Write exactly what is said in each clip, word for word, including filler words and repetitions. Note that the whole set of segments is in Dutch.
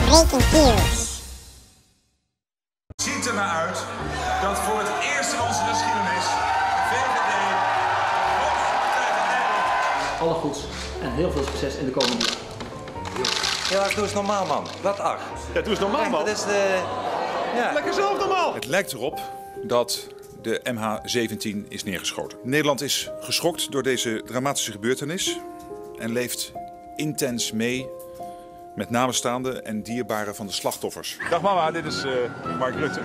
Breaking News. Het ziet er naar uit dat voor het eerst in onze geschiedenis de V V D de grootste partij van Nederland. Alle goeds en heel veel succes in de komende jaren. Ja, doe eens normaal, man. Wat ach. Ja, doe eens normaal, man. Dat is de... Ja. Lekker zelf normaal. Het lijkt erop dat de M H zeventien is neergeschoten. Nederland is geschokt door deze dramatische gebeurtenis en leeft intens mee met nabestaanden en dierbaren van de slachtoffers. Dag mama, dit is uh, Mark Rutte.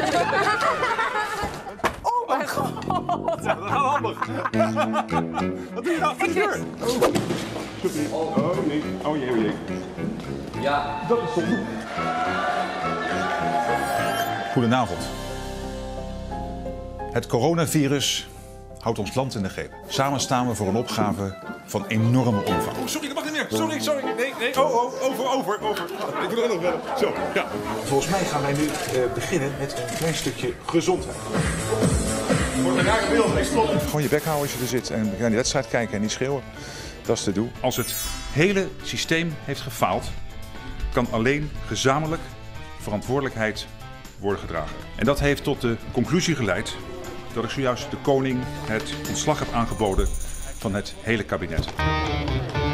Oh mijn god! Ja, dat gaat handig. Wat doe je nou achter de deur? Oh, oh nee. Oh jee, oh jee. Ja. Dat is zonde. Goedenavond. Het coronavirus houdt ons land in de greep. Samen staan we voor een opgave van enorme omvang. Oh, sorry, dat mag niet meer. Sorry, sorry. Nee, nee. Oh, oh, over, over, over. Ik wil er nog verder. Zo, ja. Volgens mij gaan wij nu uh, beginnen met een klein stukje gezondheid. Wordt een rare beeld, ik stop. Gewoon je bek houden als je er zit en naar die wedstrijd kijken en niet schreeuwen. Dat is te doen. Als het hele systeem heeft gefaald, kan alleen gezamenlijk verantwoordelijkheid worden gedragen. En dat heeft tot de conclusie geleid dat ik zojuist de koning het ontslag heb aangeboden van het hele kabinet.